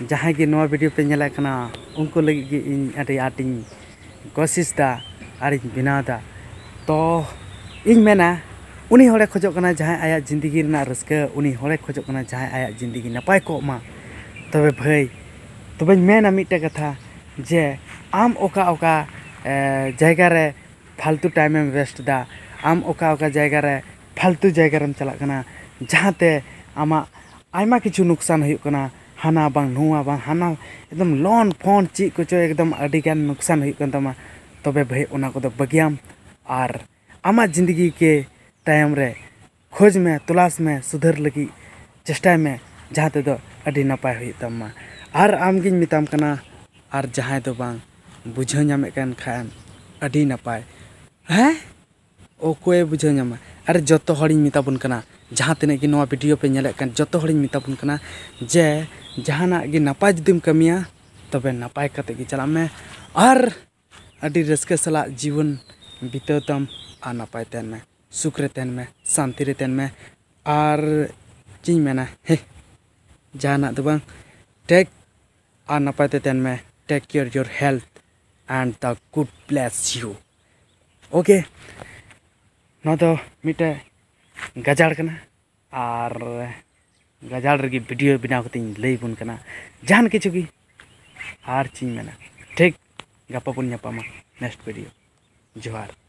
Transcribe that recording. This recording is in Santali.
जहाँ की नवा वीडियो पे नेला कना उनको लगी कि इन अड़ी आटिंग कोशिश दा और बनाव दा तो इन मेना उनी होड़े खोजो कना जहाँ आया जिंदगी ना रस्के उनी होड़े खोजो कना जहाँ आया जिंदगी नपाय को मा तबे भाई तबे मेना मिटे कथा जे आम ओका ओका जगह रे फालतू टाइम में वेस्ट दा आम ओका ओका जगह रे फालतू जगह रे चला कना जहाँ ते आमा आयमा किछु नुकसान हुई कना हाना बांग नुआ बांग हाना एकदम लोन फोन ची कुछ एकदम अडिगान नुकसान हुई कन तमा तबे भाई ओना को बगियाम और आमा जिंदगी के टाइम रे खोज में तलाश में सुधर लगी चेष्टा में जहाँ ते दो अडी नपाय हुई तमा और आमगिन मिताम कना और जहाँ तो बांग बुझे नामे कन खान अडी नपाय हैं ओ कोई बुझे नामा अरे जतो हड़िन मिताबन कना जहाँ तने कि नवा वीडियो पे नेले कन जतो हड़िन मिताबन कना जे जहाना गी नपाय जुदिम कमिया तबे नपाय कते गी चला में और अडी रस्के सला जीवन बितातम आ नपाय तेन में सुख रे तेन में शांति रे तेन में और चीज मेना हे जहाना तो बांग टेक आ नपाय तेन में take care your health and the good bless you okay ना तो मिटे गजाड़ कना और गजाड़ रगी वीडियो बनाव कते लई बुन कना जान किछु की और चीज मेना ठीक गपा पुन नेक्स्ट वीडियो जोहार।